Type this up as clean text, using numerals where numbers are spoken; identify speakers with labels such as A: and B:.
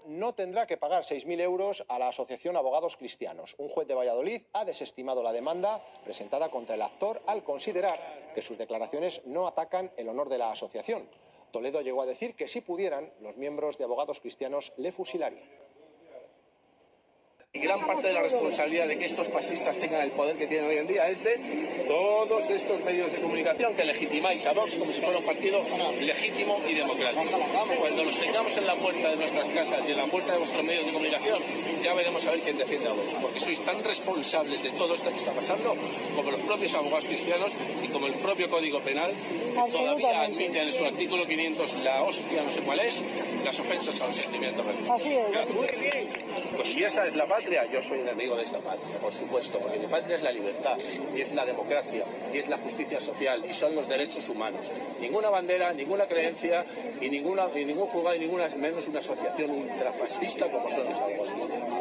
A: no tendrá que pagar 6.000 euros a la Asociación Abogados Cristianos. Un juez de Valladolid ha desestimado la demanda presentada contra el actor al considerar que sus declaraciones no atacan el honor de la asociación. Toledo llegó a decir que si pudieran, los miembros de Abogados Cristianos le fusilarían.
B: Y gran parte de la responsabilidad de que estos fascistas tengan el poder que tienen hoy en día es de todos estos medios de comunicación que legitimáis a Vox como si fuera un partido legítimo y democrático. Cuando los tengamos en la puerta de nuestras casas y en la puerta de vuestros medios de comunicación, ya veremos a ver quién defiende a Vox, porque sois tan responsables de todo esto que está pasando como los propios abogados cristianos y como el propio Código Penal, que todavía admite en su artículo 500 la hostia, no sé cuál es, las ofensas a los sentimientos religiosos.
C: Así es.
B: Pues si esa es la patria, yo soy enemigo de esta patria, por supuesto, porque mi patria es la libertad, y es la democracia, y es la justicia social, y son los derechos humanos. Ninguna bandera, ninguna creencia, y ningún juzgado, y ninguna menos una asociación ultrafascista como son los abogados cristianos.